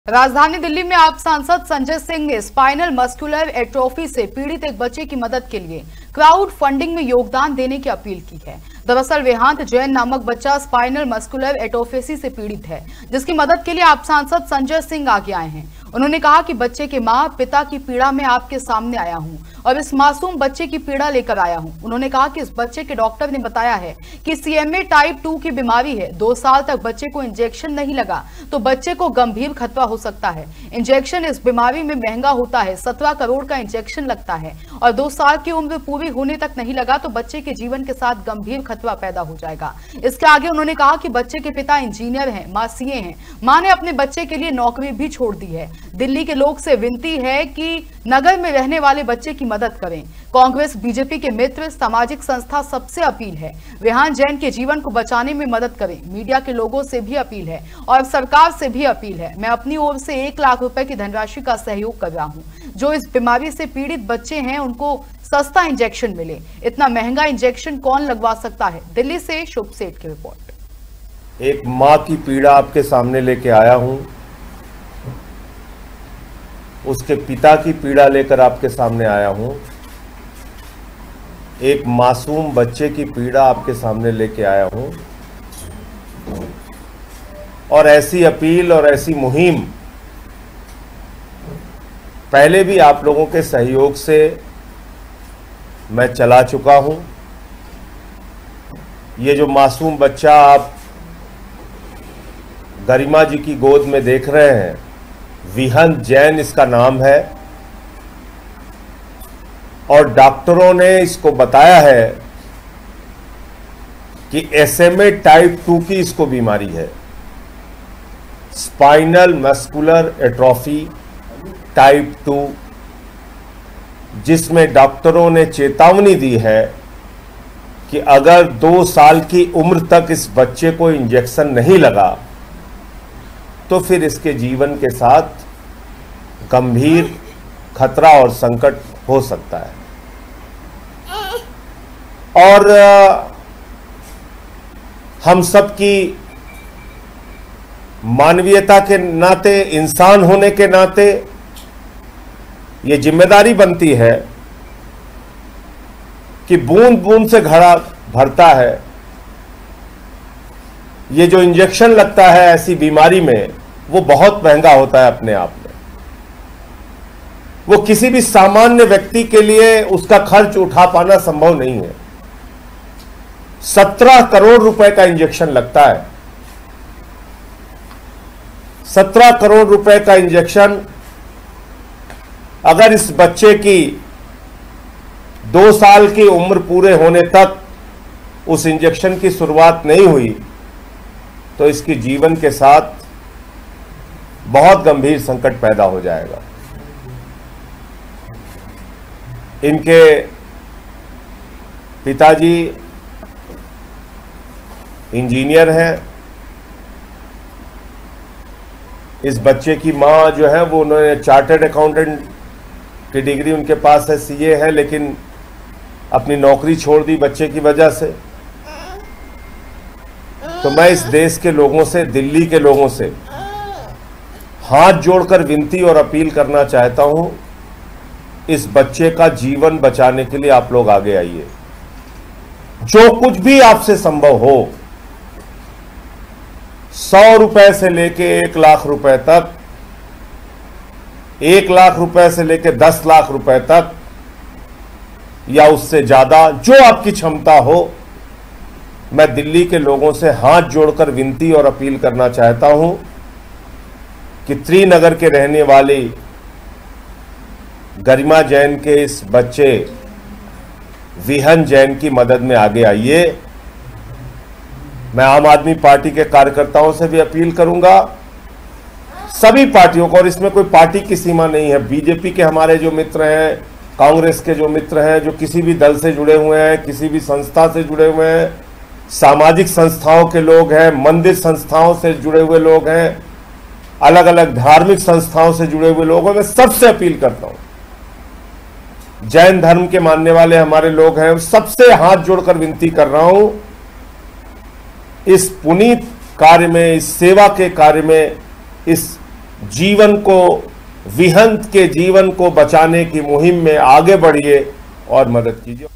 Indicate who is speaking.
Speaker 1: राजधानी दिल्ली में आप सांसद संजय सिंह ने स्पाइनल मस्कुलर एट्रोफी से पीड़ित एक बच्चे की मदद के लिए क्राउड फंडिंग में योगदान देने की अपील की है। दरअसल वेहांत जैन नामक बच्चा स्पाइनल मस्कुलर एट्रोफी से पीड़ित है, जिसकी मदद के लिए आप सांसद संजय सिंह आगे आए हैं। उन्होंने कहा कि बच्चे के मां पिता की पीड़ा में आपके सामने आया हूं और इस मासूम बच्चे की पीड़ा लेकर आया हूं। उन्होंने कहा कि इस बच्चे के डॉक्टर ने बताया है कि CMA टाइप 2 की बीमारी है। 2 साल तक बच्चे को इंजेक्शन नहीं लगा तो बच्चे को गंभीर खतरा हो सकता है। इंजेक्शन इस बीमारी में महंगा होता है, 17 करोड़ का इंजेक्शन लगता है और 2 साल की उम्र पूरी होने तक नहीं लगा तो बच्चे के जीवन के साथ गंभीर खतरा पैदा हो जाएगा। इसके आगे उन्होंने कहा कि बच्चे के पिता इंजीनियर हैं, मां CA हैं। मां ने अपने बच्चे के लिए नौकरी भी छोड़ दी है। दिल्ली के लोग से विनती है कि नगर में रहने वाले बच्चे की मदद करें। कांग्रेस, बीजेपी के मित्र, सामाजिक संस्था सबसे अपील है वेहांत जैन के जीवन को बचाने में मदद करें। मीडिया के लोगों से भी अपील है और सरकार से भी अपील है। मैं अपनी ओर से 1 लाख रुपए की धनराशि का सहयोग कर रहा हूं। जो इस बीमारी से पीड़ित बच्चे हैं उनको सस्ता इंजेक्शन मिले। इतना महंगा इंजेक्शन कौन लगवा सकता है। दिल्ली से शुभ सेठ की रिपोर्ट।
Speaker 2: एक मां की पीड़ा आपके सामने लेके आया हूं, उसके पिता की पीड़ा लेकर आपके सामने आया हूं, एक मासूम बच्चे की पीड़ा आपके सामने लेके आया हूं और ऐसी अपील और ऐसी मुहिम पहले भी आप लोगों के सहयोग से मैं चला चुका हूं। ये जो मासूम बच्चा आप गरिमा जी की गोद में देख रहे हैं, वेहांत जैन इसका नाम है और डॉक्टरों ने इसको बताया है कि SMA टाइप 2 की इसको बीमारी है, स्पाइनल मस्कुलर एट्रोफी टाइप 2, जिसमें डॉक्टरों ने चेतावनी दी है कि अगर 2 साल की उम्र तक इस बच्चे को इंजेक्शन नहीं लगा तो फिर इसके जीवन के साथ गंभीर खतरा और संकट हो सकता है। और हम सब की मानवीयता के नाते, इंसान होने के नाते ये जिम्मेदारी बनती है कि बूंद बूंद से घड़ा भरता है। ये जो इंजेक्शन लगता है ऐसी बीमारी में, वो बहुत महंगा होता है अपने आप में। वो किसी भी सामान्य व्यक्ति के लिए उसका खर्च उठा पाना संभव नहीं है। 17 करोड़ रुपए का इंजेक्शन लगता है। 17 करोड़ रुपए का इंजेक्शन अगर इस बच्चे की 2 साल की उम्र पूरे होने तक उस इंजेक्शन की शुरुआत नहीं हुई तो इसके जीवन के साथ बहुत गंभीर संकट पैदा हो जाएगा। इनके पिताजी इंजीनियर हैं। इस बच्चे की मां जो है वो उन्होंने चार्टर्ड अकाउंटेंट की डिग्री उनके पास है, CA है, लेकिन अपनी नौकरी छोड़ दी बच्चे की वजह से। तो मैं इस देश के लोगों से, दिल्ली के लोगों से हाथ जोड़कर विनती और अपील करना चाहता हूं, इस बच्चे का जीवन बचाने के लिए आप लोग आगे आइए। जो कुछ भी आपसे संभव हो, 100 रुपए से लेके 1 लाख रुपए तक, 1 लाख रुपए से लेके 10 लाख रुपए तक या उससे ज्यादा, जो आपकी क्षमता हो, मैं दिल्ली के लोगों से हाथ जोड़कर विनती और अपील करना चाहता हूं कि त्रिनगर के रहने वाली गरिमा जैन के इस बच्चे वेहांत जैन की मदद में आगे आइए। मैं आम आदमी पार्टी के कार्यकर्ताओं से भी अपील करूंगा, सभी पार्टियों को, और इसमें कोई पार्टी की सीमा नहीं है। बीजेपी के हमारे जो मित्र हैं, कांग्रेस के जो मित्र हैं, जो किसी भी दल से जुड़े हुए हैं, किसी भी संस्था से जुड़े हुए हैं, सामाजिक संस्थाओं के लोग हैं, मंदिर संस्थाओं से जुड़े हुए लोग हैं, अलग अलग धार्मिक संस्थाओं से जुड़े हुए लोग हैं, मैं सबसे अपील करता हूं। जैन धर्म के मानने वाले हमारे लोग हैं, सबसे हाथ जोड़कर विनती कर रहा हूं, इस पुनीत कार्य में, इस सेवा के कार्य में, इस जीवन को, विहंत के जीवन को बचाने की मुहिम में आगे बढ़िए और मदद कीजिए।